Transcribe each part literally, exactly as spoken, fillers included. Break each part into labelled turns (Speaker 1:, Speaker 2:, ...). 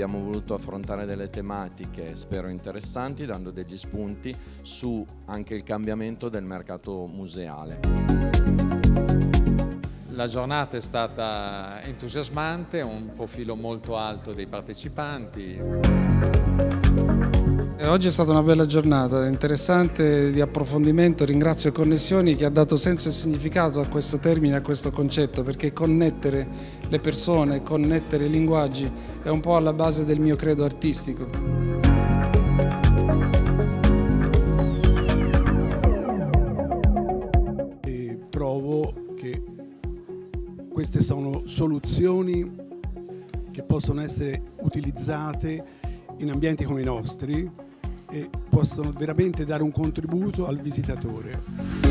Speaker 1: abbiamo voluto affrontare delle tematiche spero interessanti, dando degli spunti su anche il cambiamento del mercato museale.
Speaker 2: La giornata è stata entusiasmante, un profilo molto alto dei partecipanti.
Speaker 3: Oggi è stata una bella giornata, interessante, di approfondimento. Ringrazio Connessioni che ha dato senso e significato a questo termine, a questo concetto, perché connettere le persone, connettere i linguaggi è un po' alla base del mio credo artistico.
Speaker 4: E trovo che queste sono soluzioni che possono essere utilizzate in ambienti come i nostri e possono veramente dare un contributo al visitatore.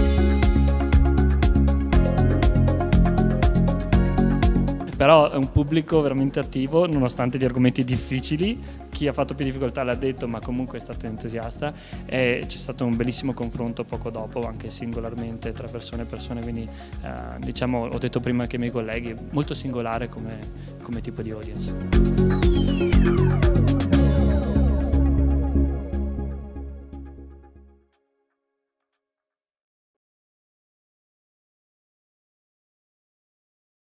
Speaker 5: Però è un pubblico veramente attivo nonostante gli argomenti difficili. Chi ha fatto più difficoltà l'ha detto, ma comunque è stato entusiasta, e c'è stato un bellissimo confronto poco dopo anche singolarmente tra persone e persone, quindi eh, diciamo, ho detto prima anche ai miei colleghi, molto singolare come, come tipo di audience.